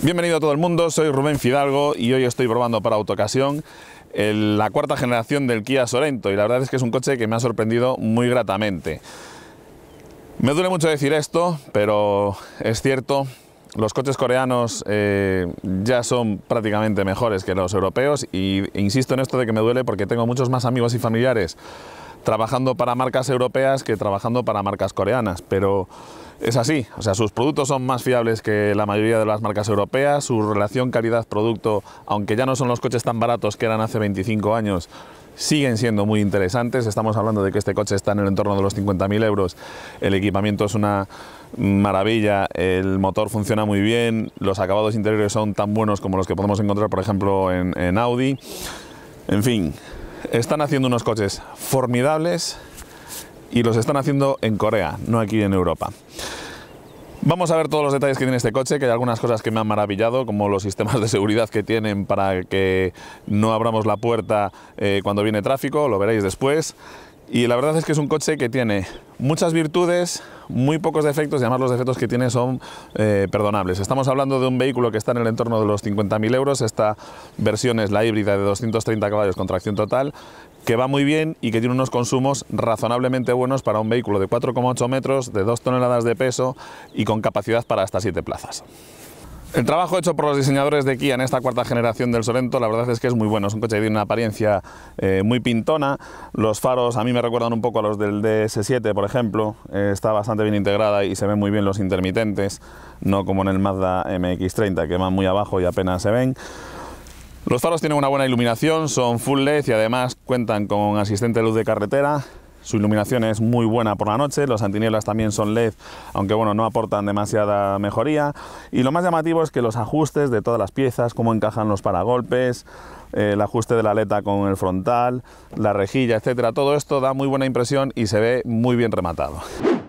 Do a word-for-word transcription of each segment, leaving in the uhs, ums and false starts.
Bienvenido a todo el mundo, soy Rubén Fidalgo y hoy estoy probando para Autocasión el, la cuarta generación del Kia Sorento, y la verdad es que es un coche que me ha sorprendido muy gratamente. Me duele mucho decir esto, pero es cierto, los coches coreanos eh, ya son prácticamente mejores que los europeos, y e insisto en esto de que me duele porque tengo muchos más amigos y familiares trabajando para marcas europeas que trabajando para marcas coreanas, pero es así. O sea, sus productos son más fiables que la mayoría de las marcas europeas, su relación calidad-producto, aunque ya no son los coches tan baratos que eran hace veinticinco años, siguen siendo muy interesantes. Estamos hablando de que este coche está en el entorno de los cincuenta mil euros, el equipamiento es una maravilla, el motor funciona muy bien, los acabados interiores son tan buenos como los que podemos encontrar, por ejemplo, en, en Audi. En fin, están haciendo unos coches formidables y los están haciendo en Corea, no aquí en Europa. Vamos a ver todos los detalles que tiene este coche, que hay algunas cosas que me han maravillado, como los sistemas de seguridad que tienen para que no abramos la puerta eh, cuando viene tráfico, lo veréis después. Y la verdad es que es un coche que tiene muchas virtudes, muy pocos defectos, y además los defectos que tiene son eh, perdonables. Estamos hablando de un vehículo que está en el entorno de los cincuenta mil euros, esta versión es la híbrida de doscientos treinta caballos con tracción total, que va muy bien y que tiene unos consumos razonablemente buenos para un vehículo de cuatro coma ocho metros, de dos toneladas de peso y con capacidad para hasta siete plazas. El trabajo hecho por los diseñadores de Kia en esta cuarta generación del Sorento, la verdad es que es muy bueno. Es un coche que tiene una apariencia eh, muy pintona. Los faros a mí me recuerdan un poco a los del D S siete, por ejemplo. Eh, está bastante bien integrada y se ven muy bien los intermitentes, no como en el Mazda M X treinta, que van muy abajo y apenas se ven. Los faros tienen una buena iluminación, son full L E D y además cuentan con asistente de luz de carretera. Su iluminación es muy buena por la noche, los antinieblas también son L E D, aunque bueno, no aportan demasiada mejoría. Y lo más llamativo es que los ajustes de todas las piezas, cómo encajan los paragolpes, eh, el ajuste de la aleta con el frontal, la rejilla, etcétera, todo esto da muy buena impresión y se ve muy bien rematado.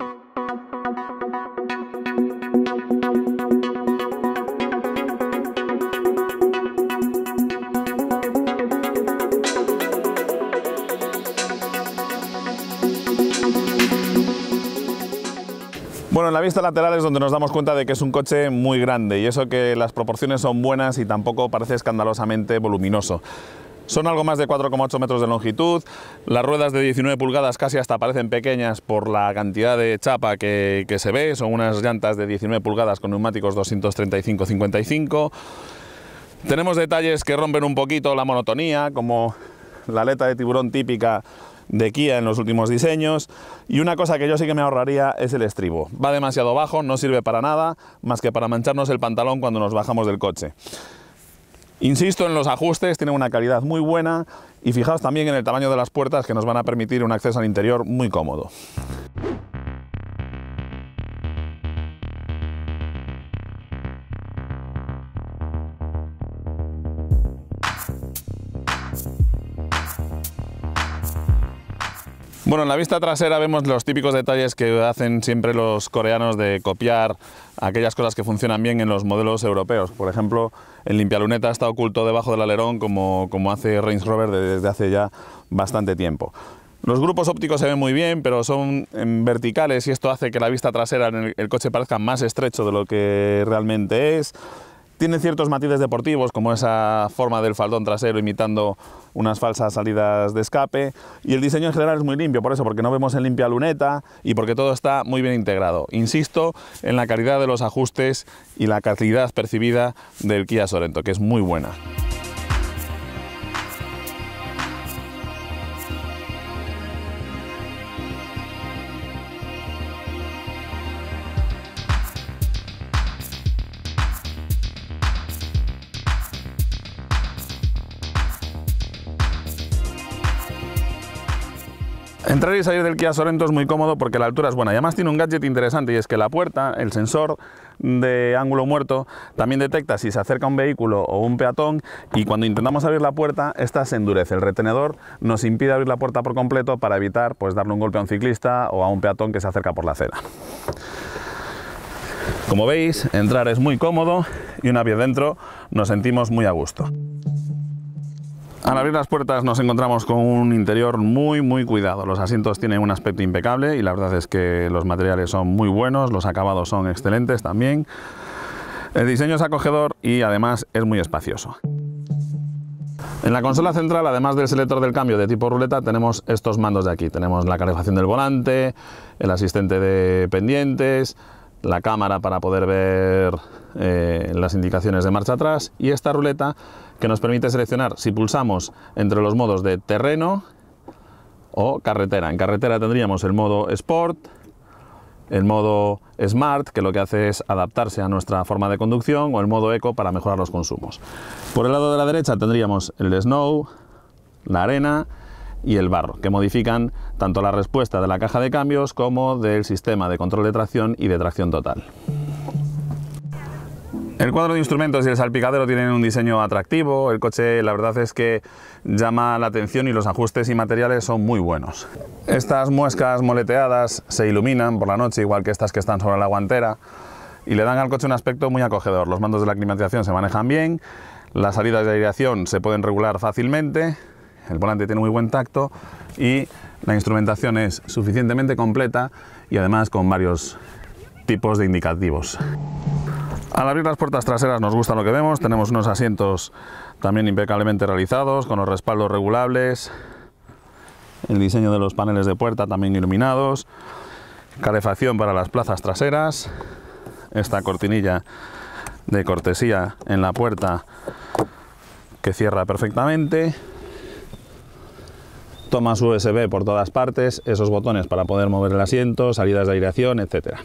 Bueno, en la vista lateral es donde nos damos cuenta de que es un coche muy grande, y eso que las proporciones son buenas y tampoco parece escandalosamente voluminoso. Son algo más de cuatro coma ocho metros de longitud, las ruedas de diecinueve pulgadas casi hasta parecen pequeñas por la cantidad de chapa que, que se ve, son unas llantas de diecinueve pulgadas con neumáticos doscientos treinta y cinco cincuenta y cinco. Tenemos detalles que rompen un poquito la monotonía, como la aleta de tiburón típica de Kia en los últimos diseños, y una cosa que yo sí que me ahorraría es el estribo. Va demasiado bajo, no sirve para nada más que para mancharnos el pantalón cuando nos bajamos del coche. Insisto en los ajustes, tienen una calidad muy buena, y fijaos también en el tamaño de las puertas, que nos van a permitir un acceso al interior muy cómodo. Bueno, en la vista trasera vemos los típicos detalles que hacen siempre los coreanos de copiar aquellas cosas que funcionan bien en los modelos europeos. Por ejemplo, el limpialuneta está oculto debajo del alerón como, como hace Range Rover desde hace ya bastante tiempo. Los grupos ópticos se ven muy bien, pero son en verticales, y esto hace que la vista trasera en el, el coche parezca más estrecho de lo que realmente es. Tiene ciertos matices deportivos, como esa forma del faldón trasero imitando unas falsas salidas de escape, y el diseño en general es muy limpio, por eso, porque no vemos el limpialuneta y porque todo está muy bien integrado. Insisto en la calidad de los ajustes y la calidad percibida del Kia Sorento, que es muy buena. Entrar y salir del Kia Sorento es muy cómodo porque la altura es buena, y además tiene un gadget interesante, y es que la puerta, el sensor de ángulo muerto, también detecta si se acerca un vehículo o un peatón, y cuando intentamos abrir la puerta, esta se endurece. El retenedor nos impide abrir la puerta por completo para evitar pues, darle un golpe a un ciclista o a un peatón que se acerca por la acera. Como veis, entrar es muy cómodo, y una vez dentro nos sentimos muy a gusto. Al abrir las puertas nos encontramos con un interior muy muy cuidado. Los asientos tienen un aspecto impecable y la verdad es que los materiales son muy buenos, los acabados son excelentes también. El diseño es acogedor y además es muy espacioso. En la consola central, además del selector del cambio de tipo ruleta, tenemos estos mandos de aquí. Tenemos la calefacción del volante, el asistente de pendientes, la cámara para poder ver eh, las indicaciones de marcha atrás y esta ruleta que nos permite seleccionar si pulsamos entre los modos de terreno o carretera. En carretera tendríamos el modo Sport, el modo Smart, que lo que hace es adaptarse a nuestra forma de conducción, o el modo Eco para mejorar los consumos. Por el lado de la derecha tendríamos el Snow, la arena y el barro, que modifican tanto la respuesta de la caja de cambios como del sistema de control de tracción y de tracción total. El cuadro de instrumentos y el salpicadero tienen un diseño atractivo. El coche, la verdad es que llama la atención y los ajustes y materiales son muy buenos. Estas muescas moleteadas se iluminan por la noche, igual que estas que están sobre la guantera, y le dan al coche un aspecto muy acogedor. Los mandos de la climatización se manejan bien, las salidas de aireación se pueden regular fácilmente, el volante tiene muy buen tacto y la instrumentación es suficientemente completa y además con varios tipos de indicativos. Al abrir las puertas traseras nos gusta lo que vemos. Tenemos unos asientos también impecablemente realizados, con los respaldos regulables, el diseño de los paneles de puerta también iluminados, calefacción para las plazas traseras, esta cortinilla de cortesía en la puerta que cierra perfectamente, tomas U S B por todas partes, esos botones para poder mover el asiento, salidas de aireación, etcétera.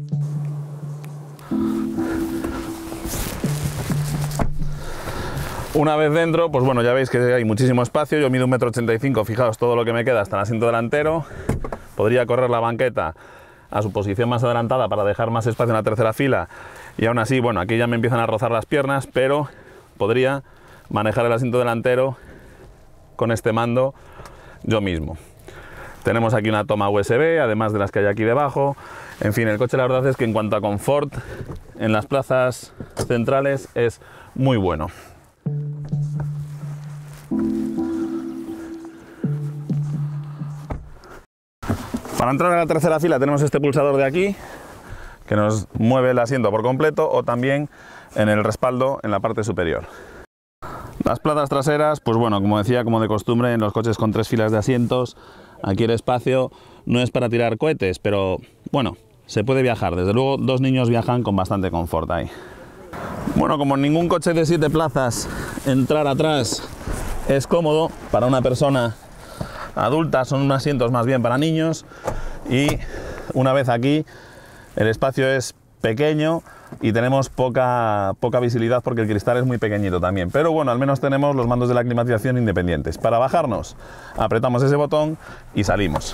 Una vez dentro, pues bueno, ya veis que hay muchísimo espacio. Yo mido un metro ochenta y cinco, fijaos todo lo que me queda hasta el asiento delantero. Podría correr la banqueta a su posición más adelantada para dejar más espacio en la tercera fila y aún así, bueno, aquí ya me empiezan a rozar las piernas, pero podría manejar el asiento delantero con este mando yo mismo. Tenemos aquí una toma U S B, además de las que hay aquí debajo. En fin, el coche la verdad es que en cuanto a confort en las plazas centrales es muy bueno. Para entrar en la tercera fila tenemos este pulsador de aquí que nos mueve el asiento por completo, o también en el respaldo en la parte superior. Las plazas traseras, pues bueno, como decía, como de costumbre en los coches con tres filas de asientos, aquí el espacio no es para tirar cohetes, pero bueno, se puede viajar. Desde luego dos niños viajan con bastante confort ahí. Bueno, como en ningún coche de siete plazas, entrar atrás es cómodo para una persona adulta, son asientos más bien para niños, y una vez aquí el espacio es pequeño y tenemos poca, poca visibilidad porque el cristal es muy pequeñito también, pero bueno, al menos tenemos los mandos de la climatización independientes. Para bajarnos apretamos ese botón y salimos.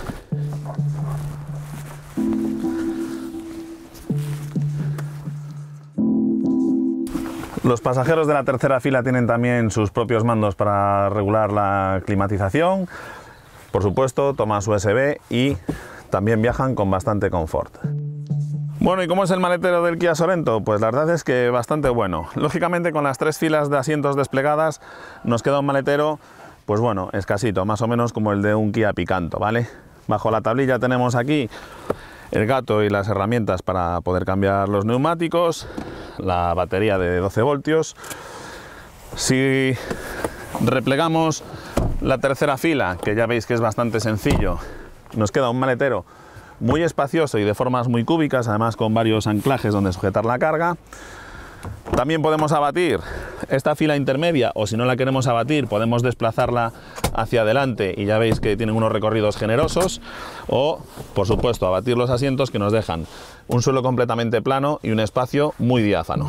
Los pasajeros de la tercera fila tienen también sus propios mandos para regular la climatización. Por supuesto, tomas U S B y también viajan con bastante confort. Bueno, ¿y cómo es el maletero del Kia Sorento? Pues la verdad es que bastante bueno. Lógicamente, con las tres filas de asientos desplegadas nos queda un maletero, pues bueno, escasito, más o menos como el de un Kia Picanto, ¿vale? Bajo la tablilla tenemos aquí el gato y las herramientas para poder cambiar los neumáticos, la batería de doce voltios. Si replegamos la tercera fila, que ya veis que es bastante sencillo, nos queda un maletero muy espacioso y de formas muy cúbicas, además con varios anclajes donde sujetar la carga. También podemos abatir esta fila intermedia, o si no la queremos abatir podemos desplazarla hacia adelante y ya veis que tienen unos recorridos generosos, o por supuesto abatir los asientos, que nos dejan un suelo completamente plano y un espacio muy diáfano.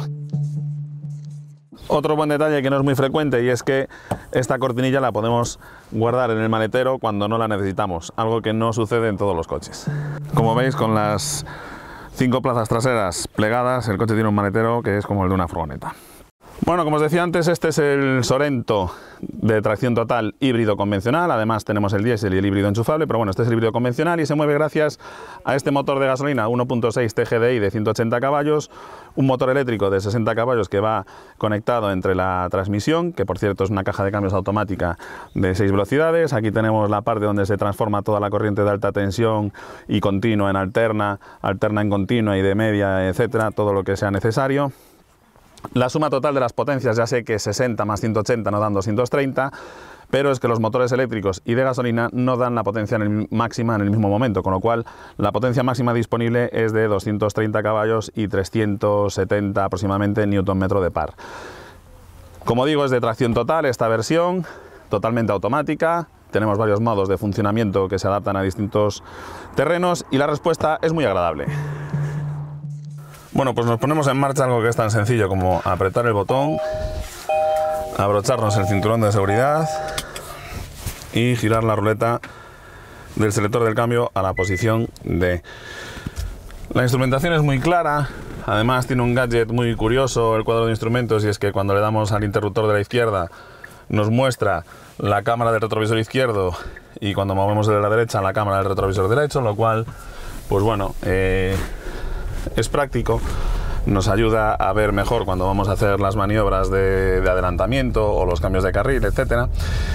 Otro buen detalle que no es muy frecuente, y es que esta cortinilla la podemos guardar en el maletero cuando no la necesitamos, algo que no sucede en todos los coches. Como veis, con las cinco plazas traseras plegadas, el coche tiene un maletero que es como el de una furgoneta. Bueno, como os decía antes, este es el Sorento de tracción total híbrido convencional. Además tenemos el diésel y el híbrido enchufable, pero bueno, este es el híbrido convencional y se mueve gracias a este motor de gasolina uno punto seis T G D I de ciento ochenta caballos, un motor eléctrico de sesenta caballos que va conectado entre la transmisión, que por cierto es una caja de cambios automática de seis velocidades. Aquí tenemos la parte donde se transforma toda la corriente de alta tensión y continua en alterna, alterna en continua y de media, etcétera, todo lo que sea necesario. La suma total de las potencias, ya sé que sesenta más ciento ochenta no dan doscientos treinta, pero es que los motores eléctricos y de gasolina no dan la potencia en el, máxima en el mismo momento, con lo cual la potencia máxima disponible es de doscientos treinta caballos y trescientos setenta aproximadamente newton metro de par. Como digo, es de tracción total esta versión, totalmente automática. Tenemos varios modos de funcionamiento que se adaptan a distintos terrenos y la respuesta es muy agradable. Bueno, pues nos ponemos en marcha algo que es tan sencillo como apretar el botón, abrocharnos el cinturón de seguridad y girar la ruleta del selector del cambio a la posición D. La instrumentación es muy clara, además tiene un gadget muy curioso el cuadro de instrumentos, y es que cuando le damos al interruptor de la izquierda nos muestra la cámara del retrovisor izquierdo y cuando movemos de la derecha la cámara del retrovisor derecho, lo cual, pues bueno, eh, es práctico, nos ayuda a ver mejor cuando vamos a hacer las maniobras de, de adelantamiento o los cambios de carril, etcétera.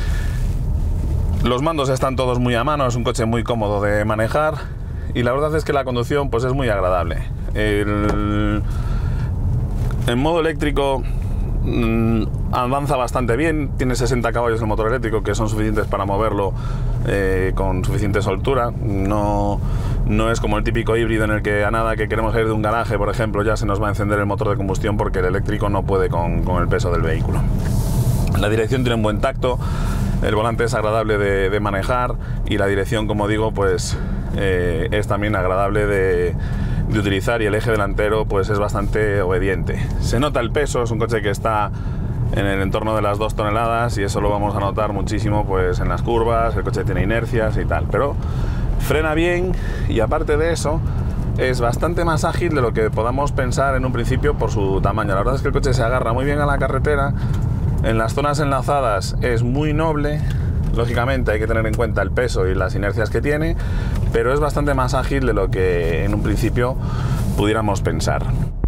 Los mandos están todos muy a mano, es un coche muy cómodo de manejar y la verdad es que la conducción pues es muy agradable. El, el modo eléctrico mmm, avanza bastante bien, tiene sesenta caballos el motor eléctrico que son suficientes para moverlo eh, con suficiente soltura. No, no es como el típico híbrido en el que a nada que queremos salir de un garaje, por ejemplo, ya se nos va a encender el motor de combustión porque el eléctrico no puede con, con el peso del vehículo. La dirección tiene un buen tacto, el volante es agradable de, de manejar y la dirección, como digo, pues eh, es también agradable de, de utilizar, y el eje delantero pues es bastante obediente. Se nota el peso, es un coche que está en el entorno de las dos toneladas y eso lo vamos a notar muchísimo pues en las curvas, el coche tiene inercias y tal, pero frena bien y aparte de eso es bastante más ágil de lo que podamos pensar en un principio por su tamaño. La verdad es que el coche se agarra muy bien a la carretera, en las zonas enlazadas es muy noble, lógicamente hay que tener en cuenta el peso y las inercias que tiene, pero es bastante más ágil de lo que en un principio pudiéramos pensar.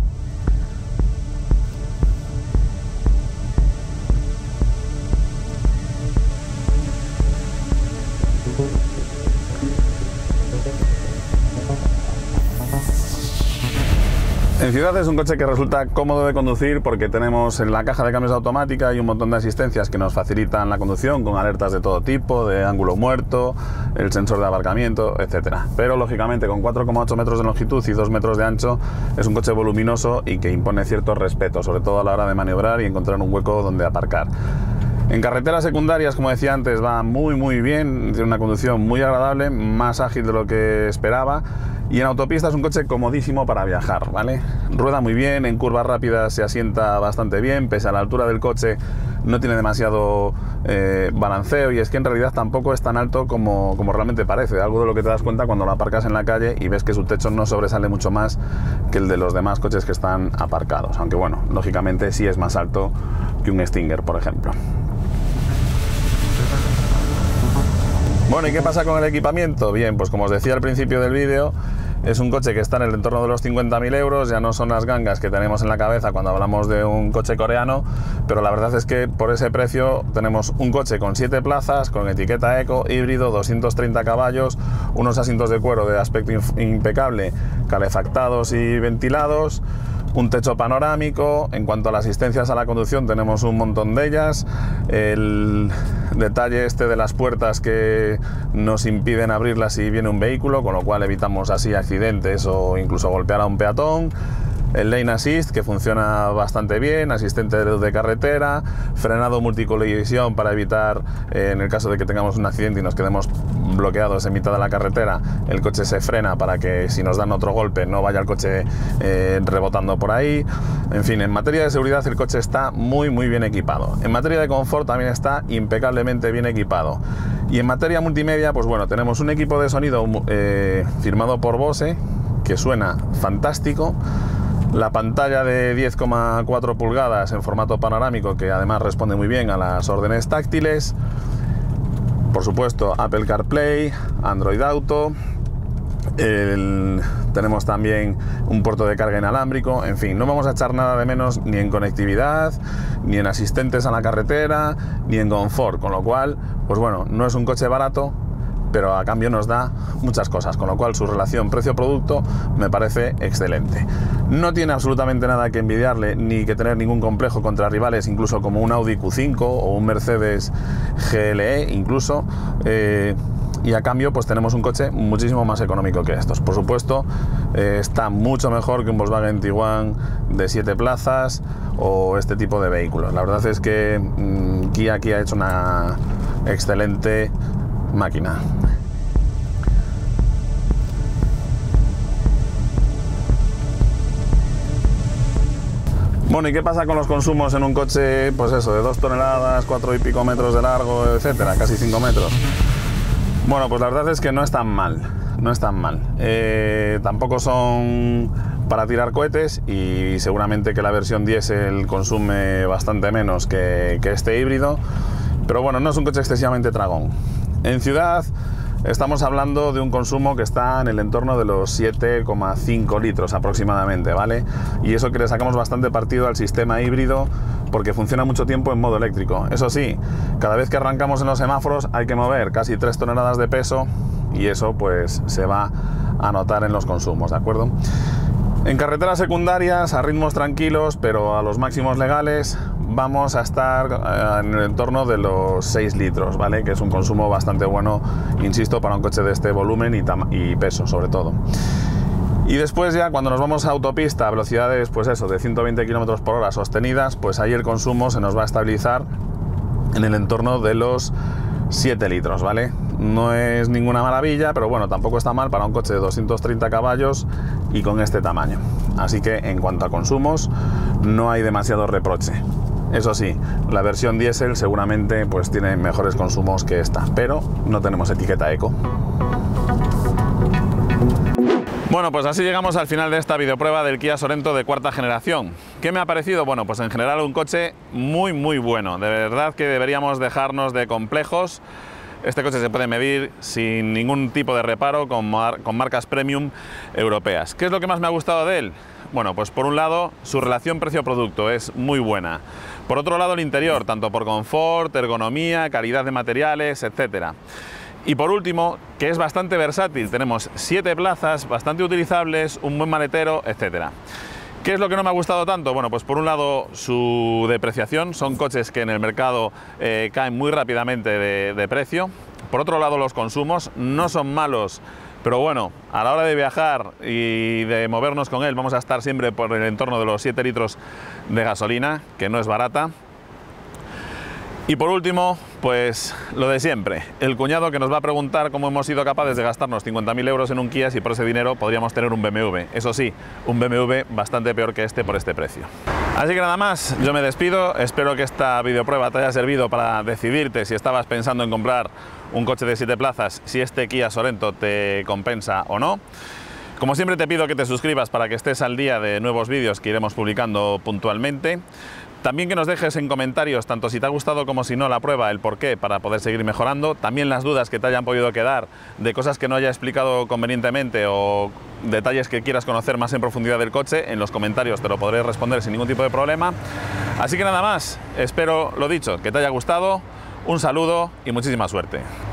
En ciudad es un coche que resulta cómodo de conducir porque tenemos en la caja de cambios automática y un montón de asistencias que nos facilitan la conducción con alertas de todo tipo, de ángulo muerto, el sensor de aparcamiento, etcétera. Pero lógicamente con cuatro coma ocho metros de longitud y dos metros de ancho es un coche voluminoso y que impone cierto respeto, sobre todo a la hora de maniobrar y encontrar un hueco donde aparcar. En carreteras secundarias, como decía antes, va muy muy bien, tiene una conducción muy agradable, más ágil de lo que esperaba, y en autopista es un coche comodísimo para viajar, ¿vale? Rueda muy bien, en curvas rápidas se asienta bastante bien, pese a la altura del coche no tiene demasiado eh, balanceo, y es que en realidad tampoco es tan alto como, como realmente parece, algo de lo que te das cuenta cuando lo aparcas en la calle y ves que su techo no sobresale mucho más que el de los demás coches que están aparcados, aunque bueno, lógicamente sí es más alto que un Stinger, por ejemplo. Bueno, ¿y qué pasa con el equipamiento? Bien, pues como os decía al principio del vídeo, es un coche que está en el entorno de los cincuenta mil euros, ya no son las gangas que tenemos en la cabeza cuando hablamos de un coche coreano, pero la verdad es que por ese precio tenemos un coche con siete plazas, con etiqueta eco, híbrido, doscientos treinta caballos, unos asientos de cuero de aspecto impecable, calefactados y ventilados, un techo panorámico. En cuanto a las asistencias a la conducción, tenemos un montón de ellas. El detalle este de las puertas que nos impiden abrirlas si viene un vehículo, con lo cual evitamos así accidentes o incluso golpear a un peatón. El Lane Assist, que funciona bastante bien, asistente de luz de carretera, frenado multicolisión para evitar, eh, en el caso de que tengamos un accidente y nos quedemos bloqueados en mitad de la carretera, el coche se frena para que si nos dan otro golpe no vaya el coche eh, rebotando por ahí. En fin, en materia de seguridad el coche está muy muy bien equipado. En materia de confort también está impecablemente bien equipado. Y en materia multimedia, pues bueno, tenemos un equipo de sonido eh, firmado por Bose, que suena fantástico. La pantalla de diez coma cuatro pulgadas en formato panorámico, que además responde muy bien a las órdenes táctiles. Por supuesto, Apple CarPlay, Android Auto. El, tenemos también un puerto de carga inalámbrico. En fin, no vamos a echar nada de menos ni en conectividad, ni en asistentes a la carretera, ni en confort. Con lo cual, pues bueno, no es un coche barato, pero a cambio nos da muchas cosas, con lo cual su relación precio-producto me parece excelente. No tiene absolutamente nada que envidiarle ni que tener ningún complejo contra rivales, incluso como un Audi Q cinco o un Mercedes G L E incluso, eh, y a cambio pues tenemos un coche muchísimo más económico que estos. Por supuesto, eh, está mucho mejor que un Volkswagen Tiguan de siete plazas o este tipo de vehículos. La verdad es que mmm, Kia aquí ha hecho una excelente máquina. Bueno, ¿y qué pasa con los consumos en un coche, pues eso, de dos toneladas, cuatro y pico metros de largo, etcétera, casi cinco metros? Bueno, pues la verdad es que no es tan mal, no es tan mal. Eh, tampoco son para tirar cohetes y seguramente que la versión diésel consume bastante menos que, que este híbrido, pero bueno, no es un coche excesivamente tragón. En ciudad estamos hablando de un consumo que está en el entorno de los siete coma cinco litros aproximadamente, ¿vale? Y eso que le sacamos bastante partido al sistema híbrido porque funciona mucho tiempo en modo eléctrico. Eso sí, cada vez que arrancamos en los semáforos hay que mover casi tres toneladas de peso y eso pues se va a notar en los consumos, ¿de acuerdo? En carreteras secundarias, a ritmos tranquilos, pero a los máximos legales, vamos a estar en el entorno de los seis litros, ¿vale? Que es un consumo bastante bueno, insisto, para un coche de este volumen y, y peso, sobre todo. Y después ya, cuando nos vamos a autopista a velocidades, pues eso, de ciento veinte kilómetros por hora sostenidas, pues ahí el consumo se nos va a estabilizar en el entorno de los siete litros, ¿vale? No es ninguna maravilla, pero bueno, tampoco está mal para un coche de doscientos treinta caballos y con este tamaño. Así que en cuanto a consumos, no hay demasiado reproche. Eso sí, la versión diésel seguramente pues tiene mejores consumos que esta, pero no tenemos etiqueta eco. Bueno, pues así llegamos al final de esta videoprueba del Kia Sorento de cuarta generación. ¿Qué me ha parecido? Bueno, pues en general un coche muy muy bueno. De verdad que deberíamos dejarnos de complejos. Este coche se puede medir sin ningún tipo de reparo con, mar con marcas premium europeas. ¿Qué es lo que más me ha gustado de él? Bueno, pues por un lado su relación precio-producto es muy buena. Por otro lado el interior, tanto por confort, ergonomía, calidad de materiales, etcétera. Y por último, que es bastante versátil, tenemos siete plazas bastante utilizables, un buen maletero, etcétera. ¿Qué es lo que no me ha gustado tanto? Bueno, pues por un lado su depreciación, son coches que en el mercado eh, caen muy rápidamente de, de precio. Por otro lado los consumos no son malos, pero bueno, a la hora de viajar y de movernos con él vamos a estar siempre por el entorno de los siete litros de gasolina, que no es barata. Y por último, pues lo de siempre, el cuñado que nos va a preguntar cómo hemos sido capaces de gastarnos cincuenta mil euros en un Kia si por ese dinero podríamos tener un B M W. Eso sí, un B M W bastante peor que este por este precio. Así que nada más, yo me despido, espero que esta videoprueba te haya servido para decidirte si estabas pensando en comprar un coche de siete plazas, si este Kia Sorento te compensa o no. Como siempre te pido que te suscribas para que estés al día de nuevos vídeos que iremos publicando puntualmente. También que nos dejes en comentarios, tanto si te ha gustado como si no la prueba, el porqué para poder seguir mejorando. También las dudas que te hayan podido quedar de cosas que no haya explicado convenientemente o detalles que quieras conocer más en profundidad del coche. En los comentarios te lo podré responder sin ningún tipo de problema. Así que nada más, espero lo dicho, que te haya gustado. Un saludo y muchísima suerte.